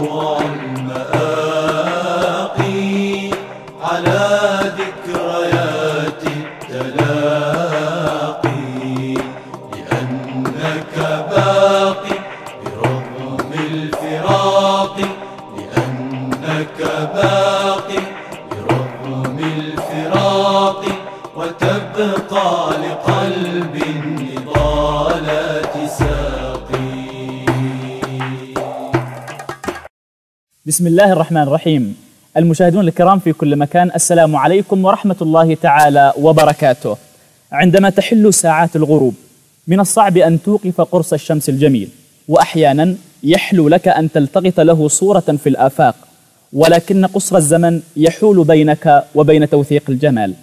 والمآقي على ذكريات التلاقي، لأنك باقي برغم الفراق، لأنك باقي برغم الفراق، وتبقى لقلب النضالات ساقي. بسم الله الرحمن الرحيم. المشاهدون الكرام في كل مكان، السلام عليكم ورحمة الله تعالى وبركاته. عندما تحل ساعات الغروب من الصعب أن توقف قرص الشمس الجميل، وأحيانا يحلو لك أن تلتقط له صورة في الآفاق، ولكن قصر الزمن يحول بينك وبين توثيق الجمال.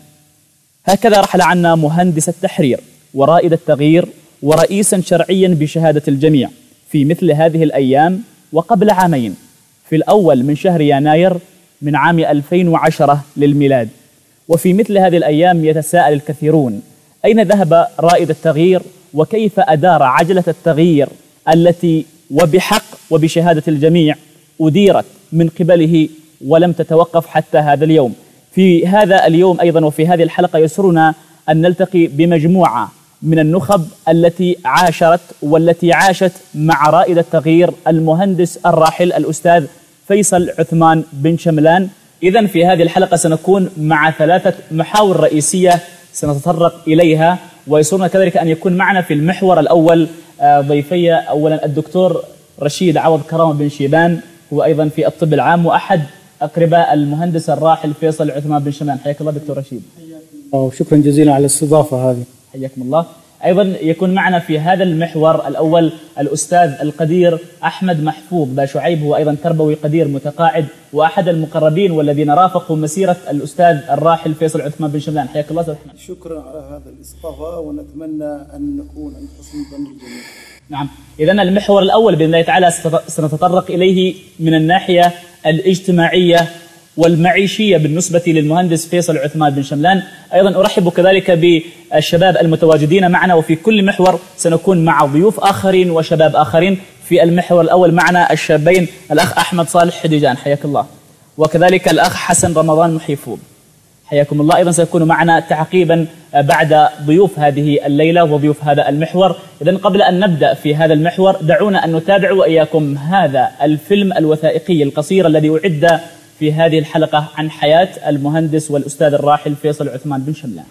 هكذا رحل عنا مهندس التحرير ورائد التغيير ورئيسا شرعيا بشهادة الجميع في مثل هذه الأيام وقبل عامين، في الأول من شهر يناير من عام 2010 للميلاد. وفي مثل هذه الأيام يتساءل الكثيرون: أين ذهب رائد التغيير؟ وكيف أدار عجلة التغيير التي وبحق وبشهادة الجميع أديرت من قبله ولم تتوقف حتى هذا اليوم؟ في هذا اليوم أيضا وفي هذه الحلقة يسرنا أن نلتقي بمجموعة من النخب التي عاشرت والتي عاشت مع رائد التغيير المهندس الراحل الأستاذ فيصل عثمان بن شملان. إذن في هذه الحلقة سنكون مع 3 محاور رئيسية سنتطرق إليها، ويسرنا كذلك أن يكون معنا في المحور الأول ضيفي. أولا الدكتور رشيد عوض كرامة بن شيبان، هو أيضا في الطب العام وأحد أقرباء المهندس الراحل فيصل عثمان بن شملان. حياك الله دكتور رشيد. شكرا جزيلا على الاستضافة هذه. حياكم الله. أيضا يكون معنا في هذا المحور الأول الأستاذ القدير أحمد محفوظ باشعيب، هو أيضا تربوي قدير متقاعد وأحد المقربين والذين رافقوا مسيرة الأستاذ الراحل فيصل عثمان بن شملان. حياك الله أستاذ أحمد. شكرا على هذا الاستضافة، ونتمنى أن نكون عند حسن ظن الجميع. نعم، إذن المحور الأول بإذن الله تعالى سنتطرق إليه من الناحية الاجتماعية والمعيشية بالنسبة للمهندس فيصل عثمان بن شملان. أيضا أرحب كذلك بالشباب المتواجدين معنا، وفي كل محور سنكون مع ضيوف آخرين وشباب آخرين. في المحور الأول معنا الشابين الأخ أحمد صالح حديجان، حياك الله، وكذلك الأخ حسن رمضان محيفوظ، حياكم الله. أيضا سيكون معنا تعقيبا بعد ضيوف هذه الليلة وضيوف هذا المحور. إذن قبل أن نبدأ في هذا المحور دعونا أن نتابع وإياكم هذا الفيلم الوثائقي القصير الذي أعد في هذه الحلقة عن حياة المهندس والأستاذ الراحل فيصل عثمان بن شملان.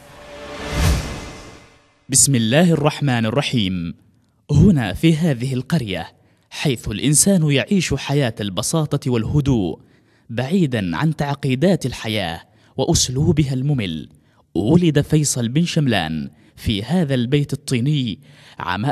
بسم الله الرحمن الرحيم. هنا في هذه القرية، حيث الإنسان يعيش حياة البساطة والهدوء بعيدا عن تعقيدات الحياة وأسلوبها الممل، ولد فيصل بن شملان في هذا البيت الطيني عام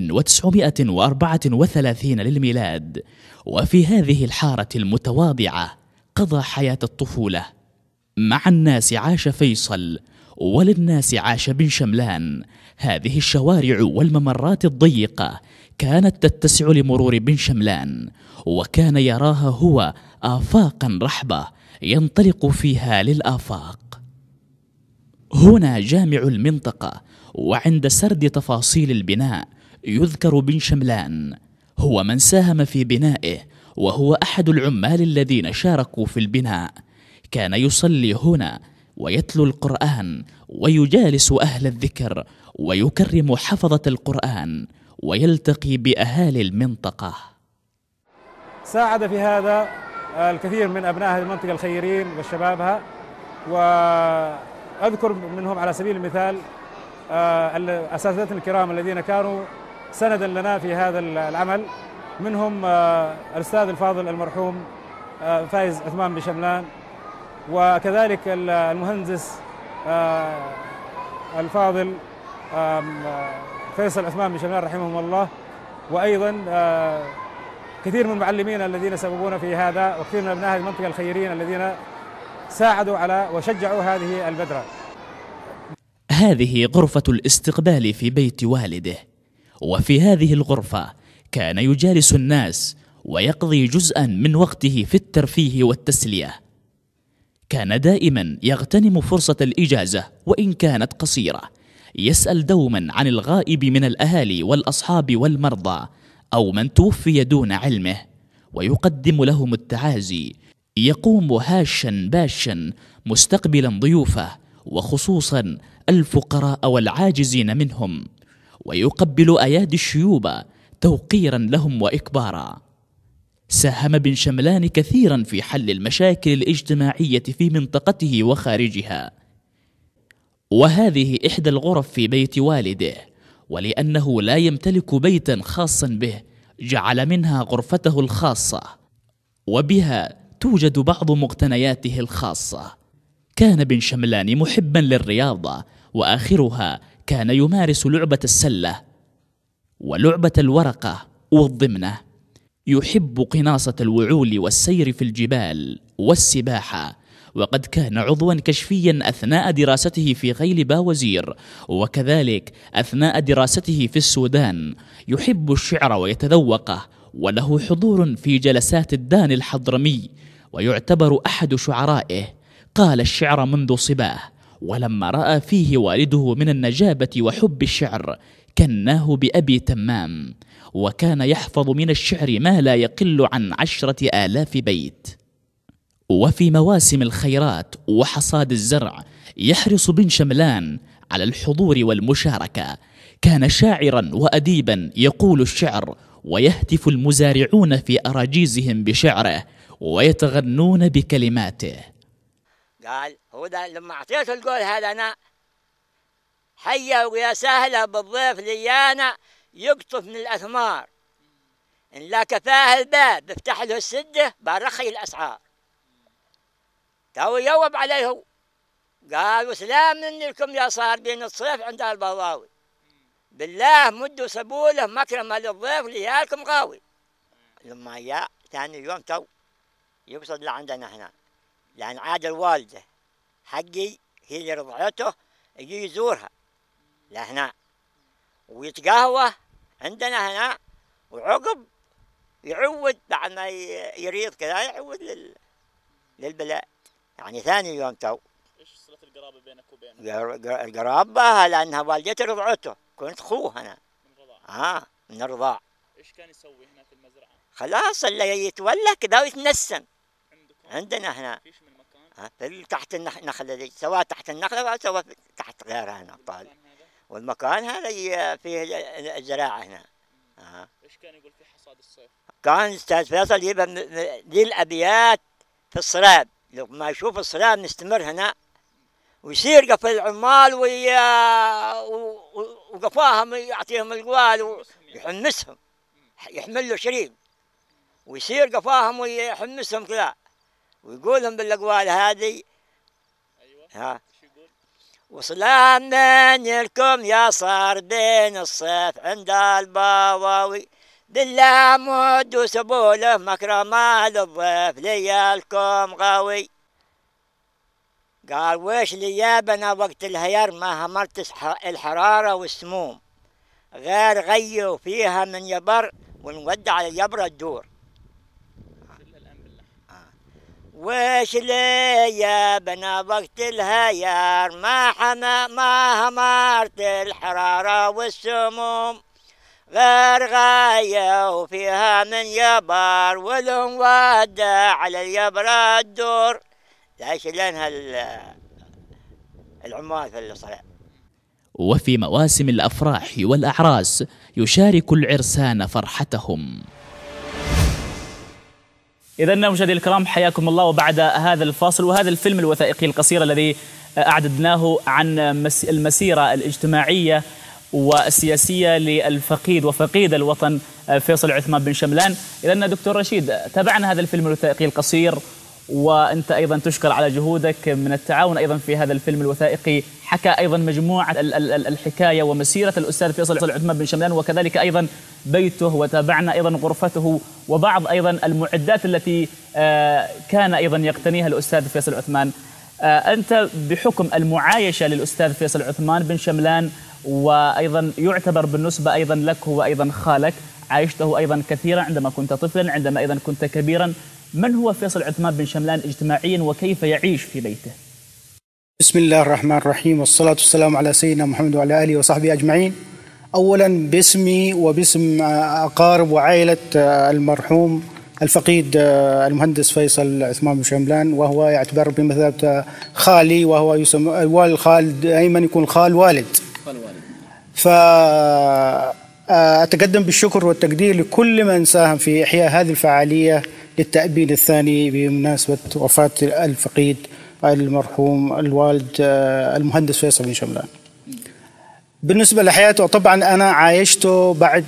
1934 للميلاد. وفي هذه الحارة المتواضعة قضى حياة الطفولة. مع الناس عاش فيصل، وللناس عاش بن شملان. هذه الشوارع والممرات الضيقة كانت تتسع لمرور بن شملان، وكان يراها هو آفاقا رحبة ينطلق فيها للآفاق. هنا جامع المنطقة، وعند سرد تفاصيل البناء يذكر بن شملان، هو من ساهم في بنائه، وهو أحد العمال الذين شاركوا في البناء. كان يصلي هنا ويتلو القرآن ويجالس أهل الذكر ويكرم حفظة القرآن ويلتقي بأهالي المنطقة. ساعد في هذا الكثير من أبناء هذه المنطقة الخيرين وشبابها، وأذكر منهم على سبيل المثال الأساتذتنا الكرام الذين كانوا سندا لنا في هذا العمل. منهم الأستاذ الفاضل المرحوم فايز عثمان بن شملان، وكذلك المهندس الفاضل فيصل عثمان بن شملان رحمهم الله، وأيضا كثير من المعلمين الذين سببونا في هذا، وكثير من أبناء المنطقة الخيرين الذين ساعدوا على وشجعوا هذه البذرة. هذه غرفة الاستقبال في بيت والده، وفي هذه الغرفة كان يجالس الناس ويقضي جزءا من وقته في الترفيه والتسلية. كان دائما يغتنم فرصة الإجازة وإن كانت قصيرة، يسأل دوما عن الغائب من الأهالي والأصحاب والمرضى أو من توفي دون علمه، ويقدم لهم التعازي. يقوم هاشا باشا مستقبلا ضيوفه وخصوصا الفقراء والعاجزين منهم، ويقبل أيادي الشيوب توقيرا لهم وإكبارا. ساهم بن شملان كثيرا في حل المشاكل الاجتماعية في منطقته وخارجها، وهذه إحدى الغرف في بيت والده، ولأنه لا يمتلك بيتا خاصا به جعل منها غرفته الخاصة، وبها توجد بعض مقتنياته الخاصة. كان بن شملان محبا للرياضة، وآخرها كان يمارس لعبة السلة ولعبة الورقة والضمنة. يحب قناصة الوعول والسير في الجبال والسباحة، وقد كان عضوا كشفيا أثناء دراسته في غيل باوزير، وكذلك أثناء دراسته في السودان. يحب الشعر ويتذوقه، وله حضور في جلسات الدان الحضرمي، ويعتبر أحد شعرائه. قال الشعر منذ صباه، ولما رأى فيه والده من النجابة وحب الشعر كناه بأبي تمام، وكان يحفظ من الشعر ما لا يقل عن 10,000 بيت. وفي مواسم الخيرات وحصاد الزرع يحرص بن شملان على الحضور والمشاركة. كان شاعرا وأديبا يقول الشعر، ويهتف المزارعون في أراجيزهم بشعره ويتغنون بكلماته. قال هو ده لما أعطيته القول هذا أنا حيا ويا سهلا بالضيف ليانا يقطف من الأثمار، إن لا كفاه الباب بفتح له السدة برخي الأسعار. تو يوب عليه قال وسلام مني لكم يا صار بين الصيف عند البضاوي، بالله مدوا سبوله مكرمة للضيف ليالكم غاوي. لما جاء ثاني يوم تو يقصد لعندنا احنا، لأن عاد الوالدة حقي هي اللي رضعته يجي يزورها لهنا ويتقهوى عندنا هنا، وعقب يعود بعد ما يريض كذا يعود للبلاد. يعني ثاني يوم تو. ايش صلة القرابة بينك وبينه؟ القرابة لأنها والدتي رضعته، كنت أخوه أنا. من رضاعة؟ من الرضاع. ايش كان يسوي هنا في المزرعة؟ خلاص اللي يتولى كذا ويتنسم. عندنا هنا. فيش من مكان؟ في تحت النخلة دي، سواء تحت النخلة أو سواء تحت غيرها هنا طال. والمكان هذا فيه الزراعة هنا. ايش كان يقول في حصاد الصيف؟ كان أستاذ فيصل يجيب ذي الأبيات في الصراب، لما يشوف الصراب مستمر هنا ويصير قف العمال وقفاهم يعطيهم القوال ويحمسهم، يحمل له شريب ويصير قفاهم ويحمسهم كذا ويقول لهم بالأقوال هذه. أيوة. وسلام منكم يا صار بين الصيف عند البواوي، بالله مدوا سبوله مكرمة للضيف ليالكم غاوي. قال ويش ليابنا وقت الهير ما همرت الحرارة والسموم، غير غيوا فيها من يبر ونودع على اليبر الدور. ويش ليابنا وقت الهير ما همرت الحرارة والسموم، غير غاية فيها من يبر ونودع على اليبر الدور. ليش لأنها العمال في الصلاة. وفي مواسم الأفراح والأعراس يشارك العرسان فرحتهم. إذا مشاهدينا الكرام حياكم الله، وبعد هذا الفاصل وهذا الفيلم الوثائقي القصير الذي أعددناه عن المسيرة الاجتماعية والسياسية للفقيد وفقيد الوطن فيصل عثمان بن شملان. إذا دكتور رشيد، تابعنا هذا الفيلم الوثائقي القصير، وأنت أيضا تشكر على جهودك من التعاون أيضا في هذا الفيلم الوثائقي. حكى أيضا مجموعة الحكاية ومسيرة الأستاذ فيصل عثمان بن شملان، وكذلك أيضا بيته، وتابعنا أيضا غرفته وبعض أيضا المعدات التي كان أيضا يقتنيها الأستاذ فيصل عثمان. أنت بحكم المعايشة للأستاذ فيصل عثمان بن شملان، وأيضا يعتبر بالنسبة أيضا لك هو أيضا خالك، عايشته أيضا كثيرا عندما كنت طفلا، عندما أيضا كنت كبيرا. من هو فيصل عثمان بن شملان اجتماعيا وكيف يعيش في بيته؟ بسم الله الرحمن الرحيم، والصلاة والسلام على سيدنا محمد وعلى آله وصحبه أجمعين. أولا باسمي وباسم أقارب وعائلة المرحوم الفقيد المهندس فيصل عثمان بن شملان، وهو يعتبر بمثابة خالي، وهو يسمى الخال دائما يكون خال والد. فأتقدم بالشكر والتقدير لكل من ساهم في إحياء هذه الفعالية للتأبين الثاني بمناسبة وفاة الفقيد المرحوم الوالد المهندس فيصل بن شملان. بالنسبة لحياته، طبعا أنا عايشته بعد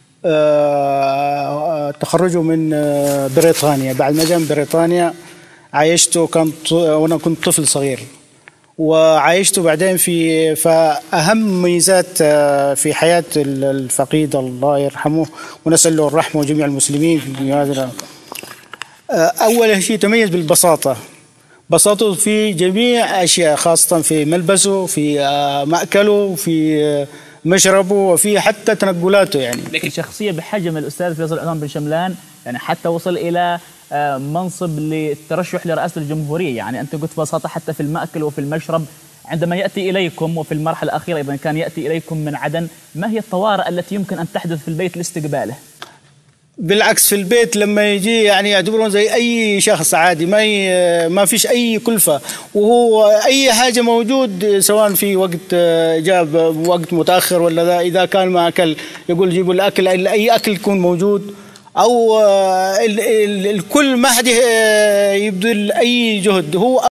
تخرجه من بريطانيا. بعد ما جاء من بريطانيا عايشته وأنا كنت طفل صغير، وعايشته بعدين فأهم ميزات في حياة الفقيد الله يرحمه ونسأل له الرحمة وجميع المسلمين في هذا. أول شيء تميز بالبساطة، بساطته في جميع أشياء، خاصة في ملبسه، في مأكله، في مشربه، وفي حتى تنقلاته. يعني لكن شخصية بحجم الأستاذ فيصل عثمان بن شملان يعني حتى وصل إلى منصب للترشح لرئاسة الجمهورية. يعني أنت قلت ببساطة حتى في المأكل وفي المشرب، عندما يأتي إليكم وفي المرحلة الأخيرة أيضا كان يأتي إليكم من عدن، ما هي الطوارئ التي يمكن أن تحدث في البيت لاستقباله؟ بالعكس، في البيت لما يجي يعني يعتبرون زي أي شخص عادي، ما فيش أي كلفة، وهو أي حاجة موجود، سواء في وقت جاب وقت متأخر ولا ذا، إذا كان ما أكل يقول جيبوا الأكل، أي أكل يكون موجود، أو الكل ما حد يبذل أي جهد. هو